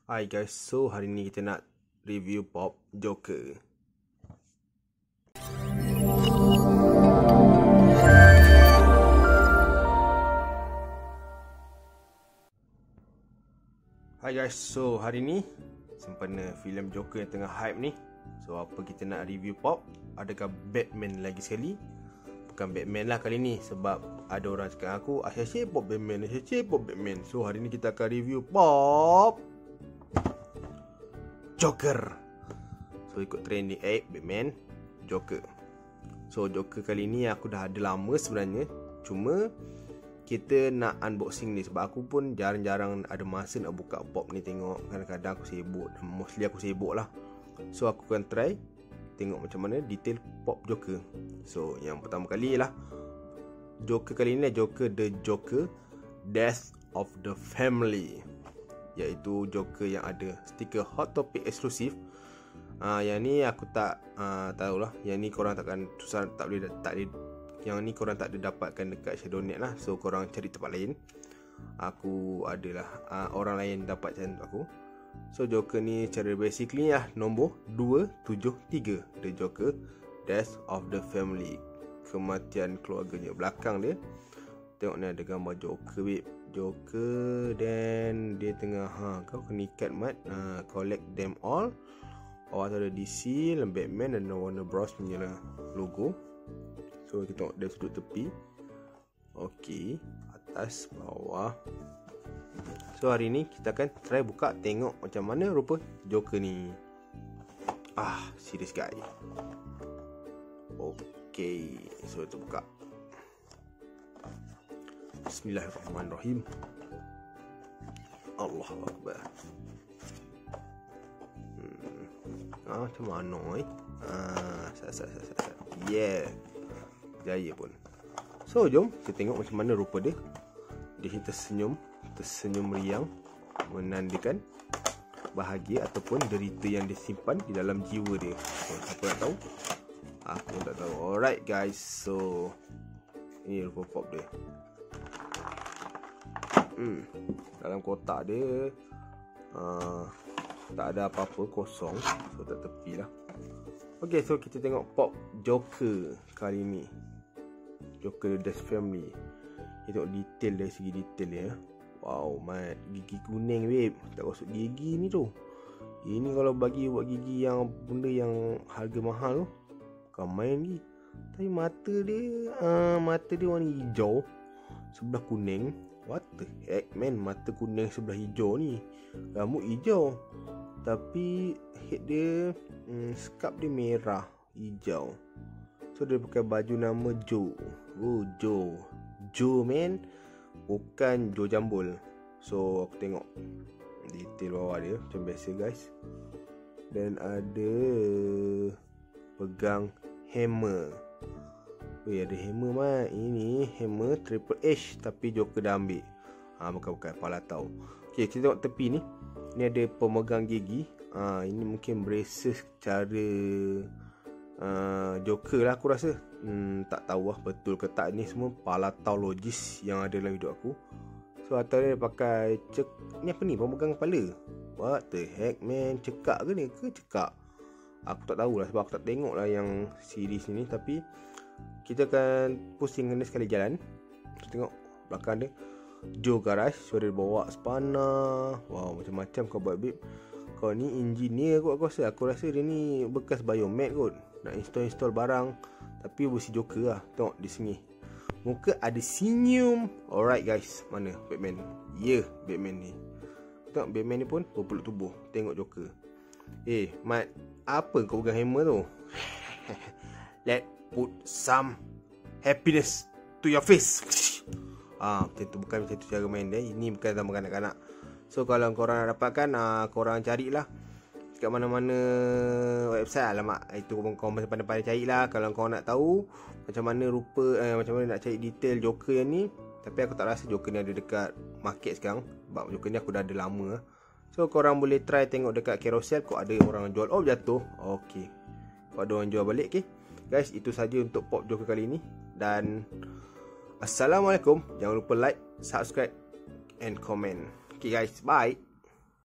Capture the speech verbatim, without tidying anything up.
Hi guys, so hari ni kita nak review pop Joker. Hi guys, so hari ni sempena filem Joker yang tengah hype ni. So apa kita nak review pop? Adakah Batman lagi sekali? Bukan Batman lah kali ni, sebab ada orang cakap aku asyik-asyik pop Batman, asyik-asyik pop Batman. So hari ni kita akan review pop Joker. So ikut trending eh Batman, Joker. So Joker kali ni aku dah ada lama sebenarnya. Cuma kita nak unboxing ni sebab aku pun jarang-jarang ada masa nak buka pop ni tengok. Kadang-kadang aku sibuk, mostly aku sibuk lah. So aku akan try tengok macam mana detail pop Joker. So yang pertama kali lah Joker kali ni, Joker The Joker Death of the Family, iaitu Joker yang ada stiker Hot Topic eksklusif. uh, Yang ni aku tak uh, tahulah. Yang ni korang takkan susah, tak boleh tak boleh, yang ni korang tak ada dapatkan dekat Shadownet lah. So korang cari tempat lain. Aku adalah uh, orang lain dapat macam aku. So Joker ni cara basically lah nombor dua tujuh tiga, The Joker Death of the Family, kematian keluarganya. Belakang dia tengok ni ada gambar Joker, babe. Joker, dan dia tengah ha kau kena ikat mat, ha, collect them all. Bawah tu ada D C, Batman dan Warner Bros punya lah logo. So kita tengok dari sudut tepi. Okey, atas bawah. So hari ni kita akan try buka tengok macam mana rupa Joker ni. Ah, serious guys. Okey, so kita buka. Bismillahirrahmanirrahim. Allahu Akbar. Hmm. Ah, macam mana eh? Ah, sat sat sat sat. Yeah. Jaya pun. So jom kita tengok macam mana rupa dia. Dia tersenyum, tersenyum riang, menandakan bahagia ataupun derita yang disimpan di dalam jiwa dia. So, siapa nak tahu? Aku tak tahu. Alright guys, so ini rupa pop dia. Hmm, dalam kotak dia uh, tak ada apa-apa, kosong. So tak tepi lah. Ok, so kita tengok pop Joker kali ni, Joker Death Family. Kita tengok detail dari segi detail dia. Wow, mat, gigi kuning babe. Tak gosok gigi ni tu. Ini kalau bagi buat gigi yang benda yang harga mahal tu, bukan main lagi. Tapi mata dia uh, mata dia warna hijau, sebelah kuning. What the heck man, mata kuning sebelah hijau ni. Rambut hijau, tapi head dia hmm, scarf dia merah hijau. So dia pakai baju nama Joe. Oh Joe, Joe man, bukan Joe Jambul. So aku tengok detail bawah dia macam biasa guys. Dan ada pegang hammer. Weh, ada hammer mat. Ini hammer Triple H, tapi Joker dah ambil. Ha, bukan-bukan, pala tahu. Okay, kita tengok tepi ni. Ni ada pemegang gigi. Ha, ini mungkin braces cara uh, Joker lah aku rasa. Hmm, tak tahu lah betul ke tak. Ni semua pala tahu logis yang ada dalam hidup aku. So atas dia pakai cek. Ni apa ni? Pemegang kepala. What the heck man? Cekak ke ni? Ke cekak? Aku tak tahulah sebab aku tak tengok lah yang series ni. Tapi kita akan pusing kena sekali jalan. Kita tengok belakang dia Joe Garage. So dia bawa spana. Wow, macam-macam kau buat babe. Kau ni engineer kot aku rasa. Aku rasa dia ni bekas biomed kot. Nak install-install barang. Tapi versi Joker lah. Tengok di sini muka ada senyum. Alright guys, mana Batman? Ya, yeah, Batman ni. Tengok Batman ni pun berpeluk tubuh. Tengok Joker. Eh, Mat, apa kau pegang hammer tu? Let put some happiness to your face. Ah, macam tu, bukan macam tu cara main dia. Ini bukan sama kanak-kanak. So kalau korang nak dapatkan, ah, korang carilah kat mana-mana website. Alamak, itu korang pandai-pandai carilah. Kalau korang nak tahu macam mana rupa, eh, macam mana nak cari detail Joker yang ni. Tapi aku tak rasa Joker ni ada dekat market sekarang, sebab Joker ni aku dah ada lama. So korang boleh try tengok dekat Carousel. Kok ada orang jual. Oh jatuh. Okay, kok ada orang jual balik. Okay guys, itu saja untuk pop Joker kali ni. Dan Assalamualaikum. Jangan lupa like, subscribe and comment. Okay guys, bye.